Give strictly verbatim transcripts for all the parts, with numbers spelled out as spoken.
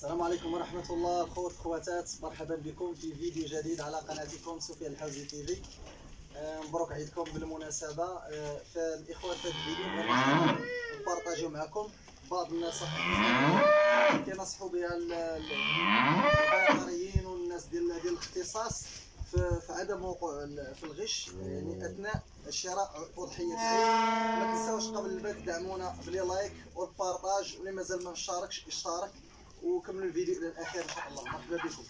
السلام عليكم ورحمة الله خوت خواتات، مرحبا بكم في فيديو جديد على قناتكم سفيان الحوزي تي في. مبروك عيدكم بالمناسبة. فالإخوة في هذا الفيديو بغينا نبارطاجيو معكم بعض النصائح اللي كينصحوا بها البيطريين والناس ديال ديال الاختصاص في عدم وقوع في الغش يعني اثناء شراء اضحيه العيد. ما تنساوش قبل البدء دعمونا بلي لايك والبارطاج، واللي مازال ما اشتركش اشترك وكملوا الفيديو الى الاخير ان شاء الله. مرحبا بكم.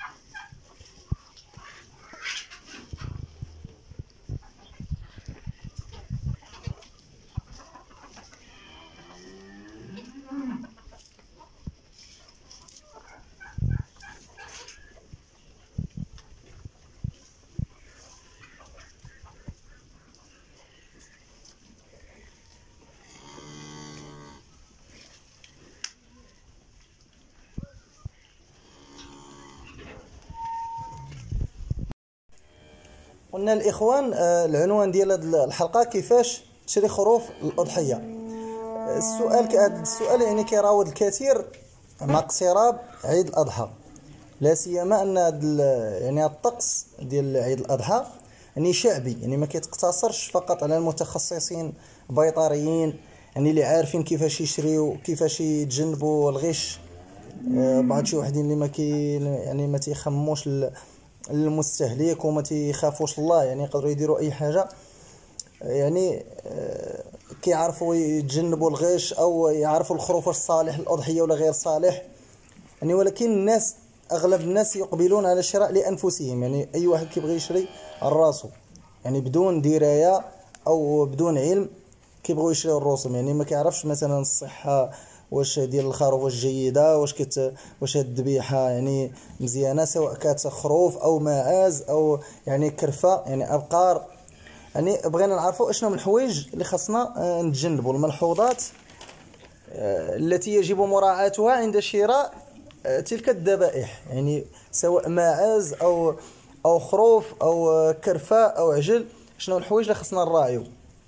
قلنا الاخوان العنوان ديال هذه الحلقه كيفاش تشري خروف الاضحيه. السؤال هذا السؤال يعني كيراود الكثير مع اقتراب عيد الاضحى، لا سيما ان يعني الطقس ديال عيد الاضحى يعني شعبي، يعني ما كيتقتصرش فقط على المتخصصين بيطريين يعني اللي عارفين كيفاش يشريو كيفاش يتجنبوا الغش. بعض شي وحدين اللي ما كي يعني ما تيخموش المستهلك وما تيخافوش الله، يعني يقدروا يديروا اي حاجه، يعني كيعرفوا يتجنبوا الغش او يعرفوا الخروف الصالح للاضحيه ولا غير صالح يعني. ولكن الناس اغلب الناس يقبلون على الشراء لانفسهم، يعني اي واحد كيبغي يشري الراسو يعني بدون درايه او بدون علم كيبغوا يشريو الرسوم، يعني ما كيعرفش مثلا الصحه واش ديال الخروف واش جيده، واش كت واش هاد الذبيحه يعني مزيانه، سواء كانت خروف او ماعز او يعني كرفه يعني ابقار. يعني بغينا نعرفوا اشنو من الحوايج اللي خاصنا نتجنبوا، الملحوظات التي يجب مراعاتها عند شراء تلك الذبائح، يعني سواء ماعز او او خروف او كرفه او عجل. شنو الحوايج اللي خاصنا نراعيو؟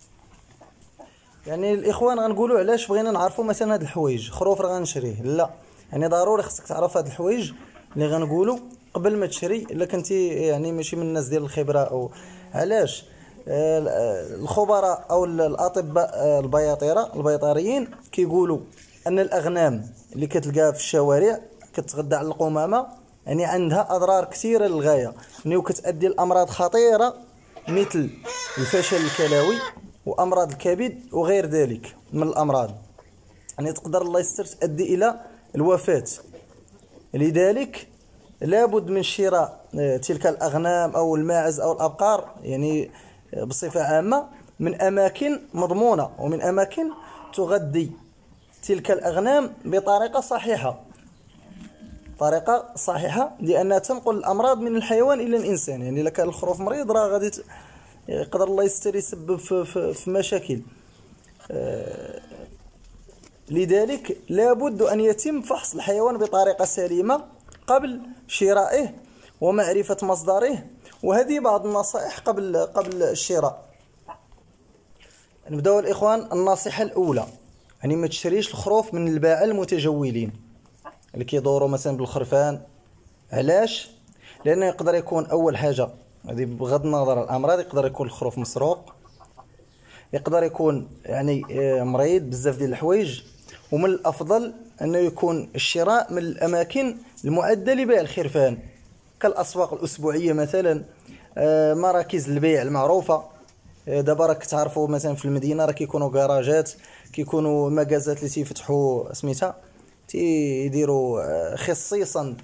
يعني الاخوان غنقولوا علاش بغينا نعرفوا مثلا هاد الحوايج. خروف راه غنشريه؟ لا، يعني ضروري خصك تعرف هاد الحوايج اللي غنقولوا قبل ما تشري الا كنتي يعني ماشي من الناس ديال الخبره. او علاش الخبراء او الاطباء البياطره البيطريين كيقولوا ان الاغنام اللي كتلقاها في الشوارع كتغدى على القمامه يعني عندها اضرار كثيره للغايه، يعني وكتؤدي لامراض خطيره مثل الفشل الكلوي وامراض الكبد وغير ذلك من الامراض، يعني تقدر الله يستر تؤدي الى الوفاه. لذلك لابد من شراء تلك الاغنام او الماعز او الابقار يعني بصفه عامه من اماكن مضمونه ومن اماكن تغذي تلك الاغنام بطريقه صحيحه طريقه صحيحه لانها تنقل الامراض من الحيوان الى الانسان. يعني الا كان الخروف مريض راه غادي يقدر الله يستر يسبب في, في, في مشاكل. آه لذلك لابد أن يتم فحص الحيوان بطريقة سليمة قبل شرائه ومعرفة مصدره، وهذه بعض النصائح قبل قبل الشراء. نبداو الإخوان. النصيحة الأولى يعني ما تشريش الخروف من الباعة المتجولين اللي كيدوروا مثلا بالخرفان. علاش؟ لأنه يقدر يكون أول حاجة هذه بغض النظر عن الامراض، يقدر يكون الخروف مسروق، يقدر يكون يعني مريض بزاف ديال الحوايج. ومن الافضل انه يكون الشراء من الاماكن المعده لبيع الخرفان كالاسواق الاسبوعيه مثلا، مراكز البيع المعروفه. دابا راك تعرفوا مثلا في المدينه راه كيكونوا كراجات، كيكونوا مكازات اللي تيفتحوا سميتها تيديروا خصيصا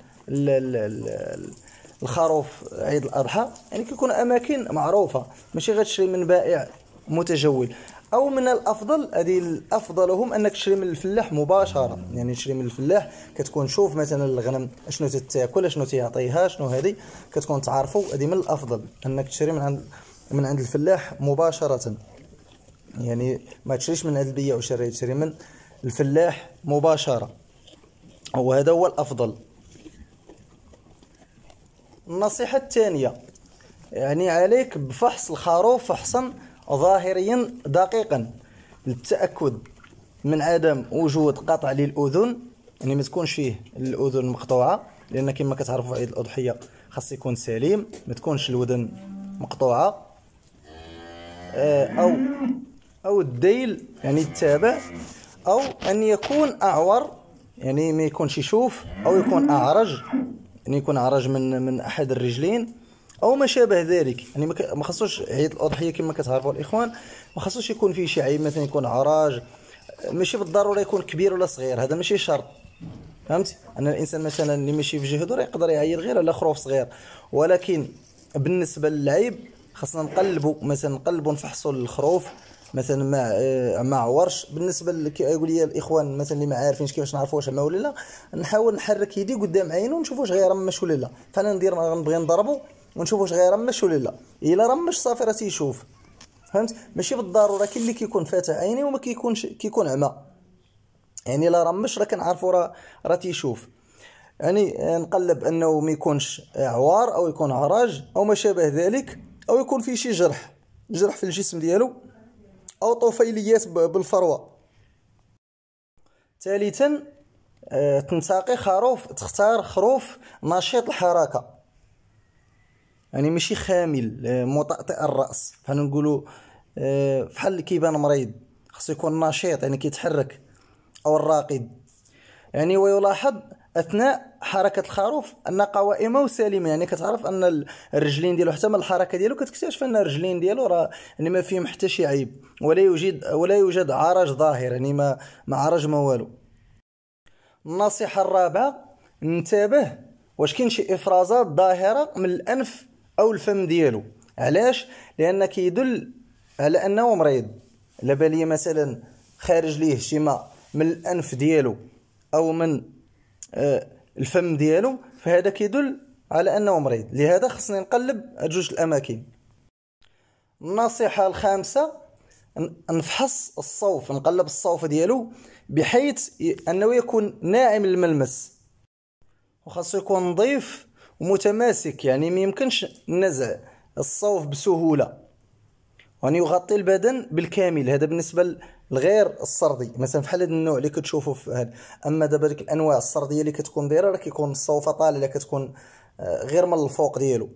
الخروف عيد الاضحى، يعني كيكون اماكن معروفه ماشي غتشري من بائع متجول. او من الافضل هذه الافضلهم انك تشري من الفلاح مباشره، يعني تشري من الفلاح كتكون شوف مثلا الغنم اشنو تتاكل اشنو تيعطيها شنو، هذه كتكون تعرفوا. هذه من الافضل انك تشري من عند من عند الفلاح مباشره، يعني ما تشريش من عند البياع وشري، تشري من الفلاح مباشره، وهذا هو الافضل. النصيحة الثانية يعني عليك بفحص الخروف فحصا ظاهريا دقيقا للتأكد من عدم وجود قطع للأذن يعني ما تكونش فيه الاذن مقطوعه، لان كما كتعرفوا عيد الاضحيه خاص يكون سليم، ما تكونش الودن مقطوعه. او او الذيل يعني التابع، او ان يكون اعور يعني ما يكونش يشوف، او يكون اعرج يعني يكون اعرج من من احد الرجلين او ما شابه ذلك. يعني ما خصوش عيد الاضحيه كما كتعرفوا الاخوان ما خصوش يكون فيه شي عيب، مثلا يكون عراج، ماشي بالضروره يكون كبير ولا صغير، هذا ماشي شرط. فهمتي ان الانسان مثلا اللي ماشي في جهده راه يقدر يعير غير على خروف صغير، ولكن بالنسبه للعيب خاصنا نقلبوا مثلا نقلبوا نفحصوا الخروف مثلا ما ما عورش. بالنسبه كيقول لي الاخوان مثلا اللي ما عارفينش كيفاش نعرفوا واش عمى ولا لا، نحاول نحرك يدي قدام عينه ونشوف واش غيرمش ولا لا، فانا ندير نبغي نضربه ونشوف واش غيرمش ولا لا، الا رمش صافي راه تيشوف. فهمت؟ ماشي بالضروره كاين اللي كيكون فاتح عينيه وما كيكونش كيكون عمى، يعني لا رمش راه كنعرفوا راه راه تيشوف. يعني نقلب انه ما يكونش عوار او يكون عراج او ما شابه ذلك، او يكون فيه شي جرح جرح في الجسم ديالو او طفيليات بالفروه. ثالثا تنتقي خروف، تختار خروف نشيط الحركه، يعني ماشي خامل مطأطئ الراس، بحال نقولوا بحال كيبان مريض، خصو يكون نشيط يعني كيتحرك، او الراقد. يعني ويلاحظ اثناء حركه الخروف ان قوائمه سليمه، يعني كتعرف ان الرجلين ديالو حتى من الحركه ديالو كتكتشف ان الرجلين ديالو راه يعني ما فيهم حتى شي عيب، ولا يوجد ولا يوجد عرج ظاهر، يعني ما ما عرج ما والو. النصيحه الرابعه انتبه واش كاين شي افرازات ظاهره من الانف او الفم ديالو. علاش؟ لان كيدل على انه مريض. على بالي مثلا خارج ليه شي ماء من الانف ديالو او من آه الفم ديالو، فهذا كيدل على انه مريض، لهذا خصني نقلب جوج الاماكن. النصيحه الخامسه نفحص الصوف، نقلب الصوف ديالو بحيث انه يكون ناعم الملمس، وخاصو يكون نظيف ومتماسك، يعني ما يمكنش نزع الصوف بسهوله، يعني يغطي البدن بالكامل. هذا بالنسبه لغير السردي، مثلا فحال هذا النوع اللي كتشوفوا في هذا. اما دابا ديك الانواع السرديه اللي كتكون دايره راه كيكون الصوفه طالعه، كتكون غير من الفوق ديالو.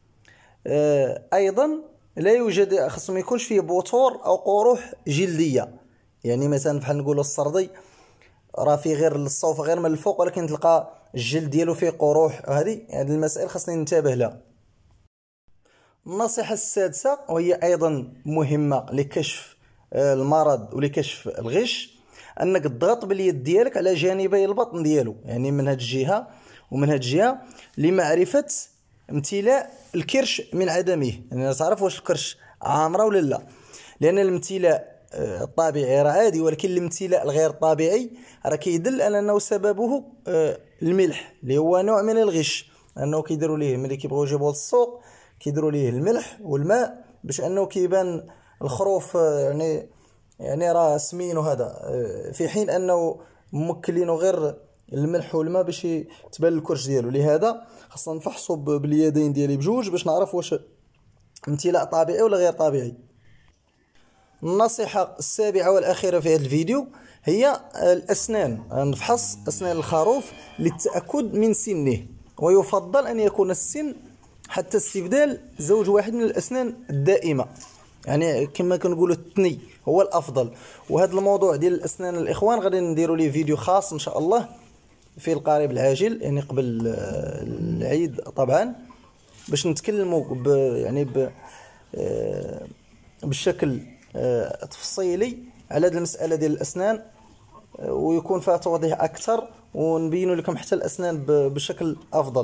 ايضا لا يوجد، خصو ما يكونش فيه بوتور او قروح جلديه، يعني مثلا بحال نقولوا السردي راه فيه غير الصوفه غير من الفوق، ولكن تلقى الجلد ديالو فيه قروح. هذه هذه المسائل خصني ننتبه لها. النصيحه السادسه وهي ايضا مهمه لكشف المرض ولكشف الغش، انك تضغط باليد ديالك على جانبي البطن ديالو، يعني من هذه الجهه ومن هذه الجهه، لمعرفه امتلاء الكرش من عدمه، يعني تعرف واش الكرش عامره ولا لا. لان الامتلاء الطبيعي راه عادي، ولكن الامتلاء الغير طبيعي راه كيدل على انه سببه الملح، اللي هو نوع من الغش، انه كيديروا ليه ملي كيبغيو يجيبوه للسوق كيديروا ليه الملح والماء باش انه كيبان الخروف يعني يعني راه سمين وهذا، في حين انه موكلينه غير الملح والماء باش تبان الكرش ديالو. لهذا خاصنا نفحصوا باليدين ديالي بجوج باش نعرف واش امتلاء طبيعي ولا غير طبيعي. النصيحه السابعه والاخيره في هذا الفيديو هي الاسنان. نفحص اسنان الخروف للتاكد من سنه، ويفضل ان يكون السن حتى استبدال زوج واحد من الاسنان الدائمه، يعني كما كنقولوا الثني هو الافضل. وهذا الموضوع ديال الاسنان الاخوان غادي نديروا ليه فيديو خاص ان شاء الله في القريب العاجل، يعني قبل العيد طبعا، باش نتكلموا ب يعني ب بالشكل تفصيلي على هذه المساله ديال الاسنان، ويكون فيها توضيح اكثر ونبينوا لكم حتى الاسنان بشكل افضل.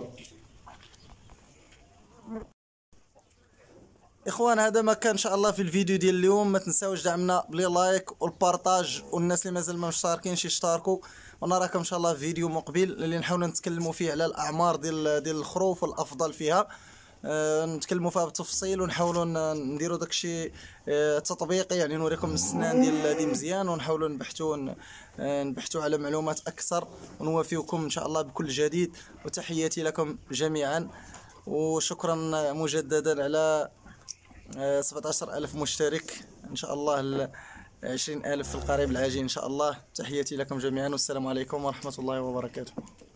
اخوان هذا ما كان ان شاء الله في الفيديو ديال اليوم. ما تنساوش دعمنا بلي لايك والبارطاج، والناس اللي مازال ما مشتركينش يشتركوا، ونراكم ان شاء الله في فيديو مقبل اللي نحاولوا نتكلموا فيه على الاعمار ديال ديال الخروف والافضل فيها، أه نتكلموا فيها بالتفصيل، ونحاولوا نديروا داكشي أه تطبيقي، يعني نوريكم السنان ديال دي مزيان، ونحاولوا نبحثوا نبحثوا على معلومات اكثر، ونوافيكم ان شاء الله بكل جديد. وتحياتي لكم جميعا، وشكرا مجددا على سبعة عشر ألف مشترك. إن شاء الله عشرين ألف في القريب العاجل إن شاء الله. تحياتي لكم جميعا والسلام عليكم ورحمة الله وبركاته.